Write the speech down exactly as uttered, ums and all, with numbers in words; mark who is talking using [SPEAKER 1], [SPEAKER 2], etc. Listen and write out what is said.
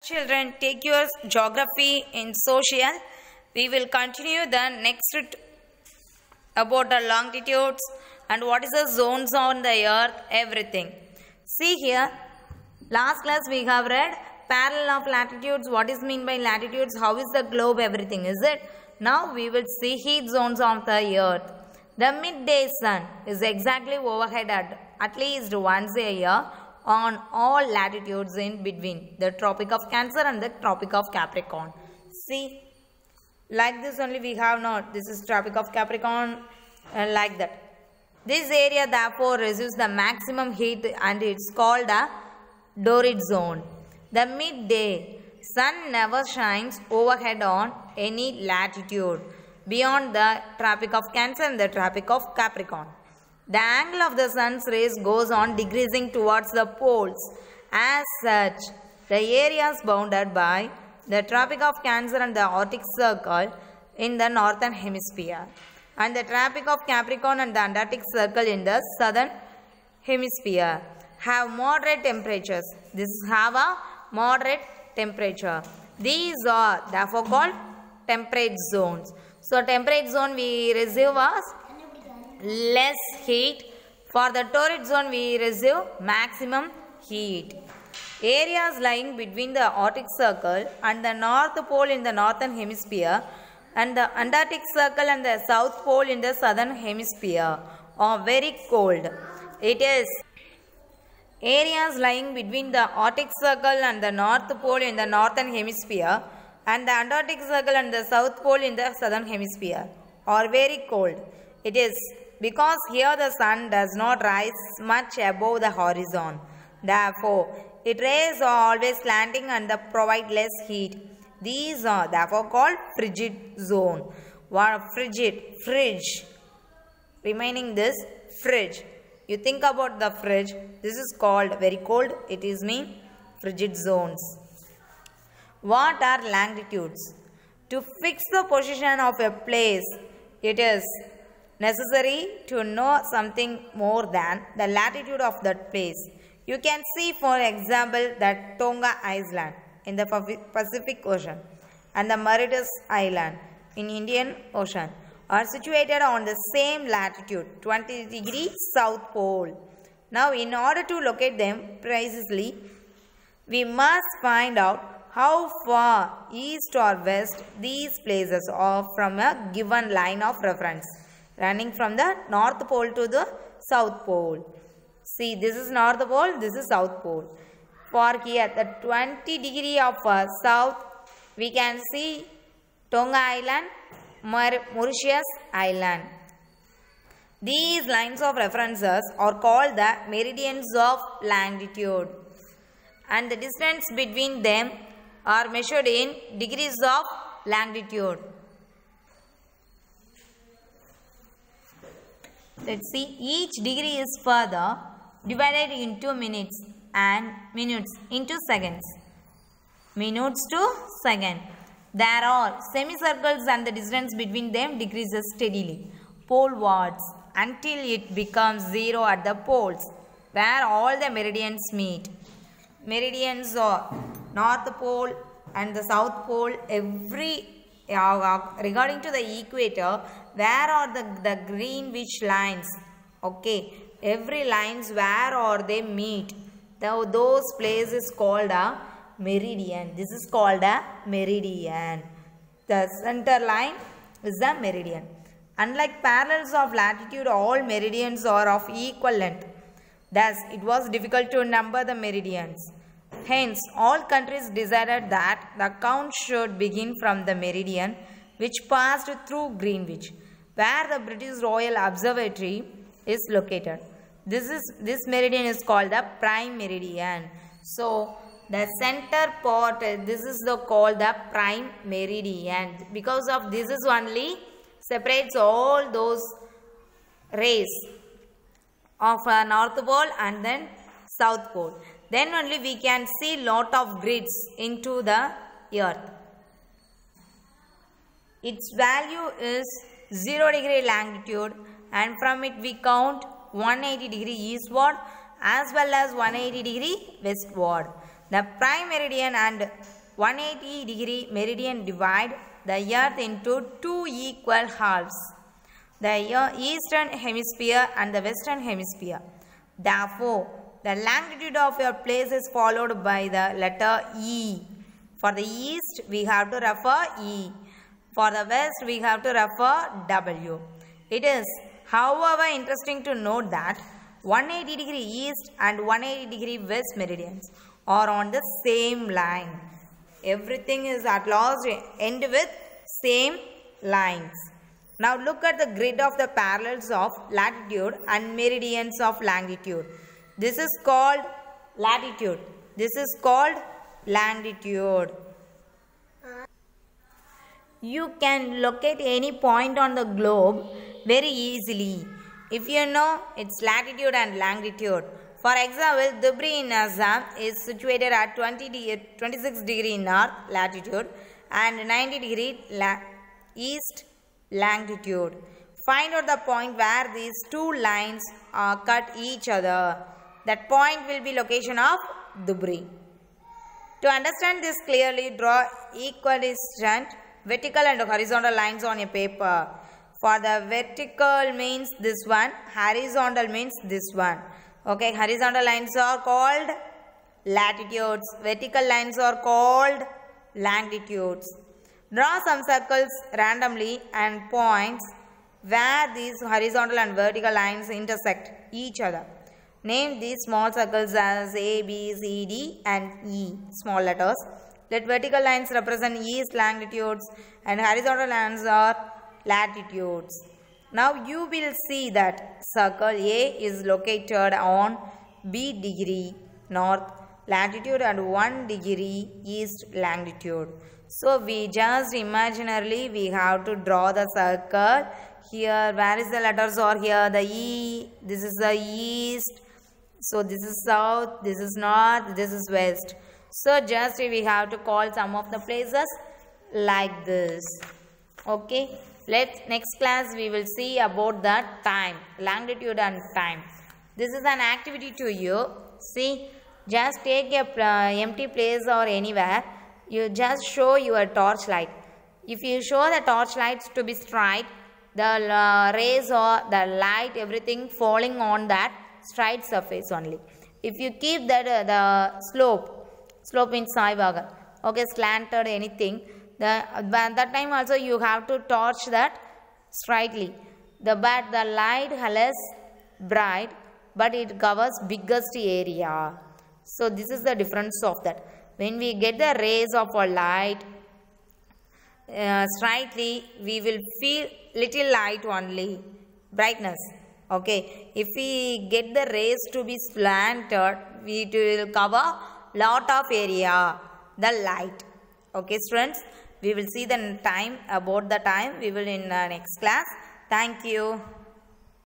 [SPEAKER 1] Children, take your geography in social. We will continue the next t- about the longitudes and what is the zones on the earth, everything. See here, last class we have read parallel of latitudes, what is mean by latitudes, how is the globe, everything, is it? Now we will see heat zones of the earth. The midday sun is exactly overhead at, at least once a year on all latitudes in between the Tropic of Cancer and the Tropic of Capricorn. See, like this only we have not. This is Tropic of Capricorn, uh, like that. This area therefore receives the maximum heat and it's called a torrid zone. The midday sun never shines overhead on any latitude beyond the Tropic of Cancer and the Tropic of Capricorn. The angle of the sun's rays goes on decreasing towards the poles. As such, the areas bounded by the Tropic of Cancer and the Arctic Circle in the northern hemisphere and the Tropic of Capricorn and the Antarctic Circle in the southern hemisphere have moderate temperatures. This have a moderate temperature. These are therefore called temperate zones. So temperate zone we receive as less heat. For the torrid zone we receive maximum heat. Areas lying between the Arctic Circle and the North Pole in the northern hemisphere and the Antarctic Circle and the South Pole in the southern hemisphere are very cold. It is areas lying between the Arctic Circle and the North Pole in the northern hemisphere and the Antarctic Circle and the South Pole in the southern hemisphere are very cold. It is because here the sun does not rise much above the horizon. Therefore, its rays are always slanting and they provide less heat. These are therefore called frigid zone. What frigid? Fridge. Remaining this fridge. You think about the fridge. This is called very cold. It is mean frigid zones. What are longitudes? To fix the position of a place, it is necessary to know something more than the latitude of that place. You can see, for example, that Tonga Island in the Pacific Ocean and the Mauritius Island in Indian Ocean are situated on the same latitude, twenty degrees south pole. Now, in order to locate them precisely, we must find out how far east or west these places are from a given line of reference, running from the North Pole to the South Pole. See, this is North Pole, this is South Pole. For here, the twenty degree of uh, south, we can see Tonga Island, Mauritius Island. These lines of references are called the meridians of longitude, and the distance between them are measured in degrees of longitude. Let's see, each degree is further divided into minutes and minutes into seconds. Minutes to second. There are semicircles and the distance between them decreases steadily polewards until it becomes zero at the poles where all the meridians meet. Meridians are North Pole and the South Pole. Every uh, regarding to the equator, where are the, the Greenwich lines? Okay, every lines where are they meet? The, those places called a meridian. This is called a meridian. The center line is the meridian. Unlike parallels of latitude, all meridians are of equal length. Thus, it was difficult to number the meridians. Hence, all countries decided that the count should begin from the meridian which passed through Greenwich, where the British Royal Observatory is located. This is this meridian is called the prime meridian. So, the center part, this is the called the prime meridian. Because of this is only separates all those rays of uh, North Pole and then South Pole. Then only we can see lot of grids into the earth. Its value is zero degree longitude, and from it we count one hundred eighty degree eastward as well as one hundred eighty degree westward. The prime meridian and one hundred eighty degree meridian divide the earth into two equal halves, the eastern hemisphere and the western hemisphere. Therefore, the longitude of your place is followed by the letter E. For the east, we have to refer E. For the west, we have to refer W. It is, however, interesting to note that one hundred eighty degree east and one hundred eighty degree west meridians are on the same line. Everything is at last end with same lines. Now look at the grid of the parallels of latitude and meridians of longitude. This is called latitude. This is called longitude. You can locate any point on the globe very easily if you know its latitude and longitude. For example, Dhubri in Assam is situated at twenty-six degree north latitude and ninety degree la east longitude. Find out the point where these two lines uh, cut each other. That point will be location of Dhubri. To understand this clearly, draw equidistant vertical and horizontal lines on a paper. For the vertical means this one, horizontal means this one. Okay, horizontal lines are called latitudes, vertical lines are called longitudes. Draw some circles randomly and points where these horizontal and vertical lines intersect each other. Name these small circles as A, B, C, D and E, small letters. Let vertical lines represent east longitudes and horizontal lines are latitudes. Now you will see that circle A is located on B degree north latitude and one degree east longitude. So we just imaginarily we have to draw the circle. Here where is the letters are here, the E, this is the east, so this is south, this is north, this is west. So just we have to call some of the places like this. Okay. Let's next class we will see about the time, longitude and time. This is an activity to you. See, just take a uh, empty place or anywhere. You just show your torchlight. If you show the torchlights to be straight, the uh, rays or the light, everything falling on that straight surface only. If you keep that uh, the slope, slope means saivaga, okay, slanted anything. The, at that time also you have to torch that straightly. The but the light less bright, but it covers biggest area. So this is the difference of that. When we get the rays of a light uh, straightly, we will feel little light only, brightness. Okay. If we get the rays to be slanted, we will cover lot of area, the light. Okay, students. We will see the time, about the time, we will in uh, next class. Thank you.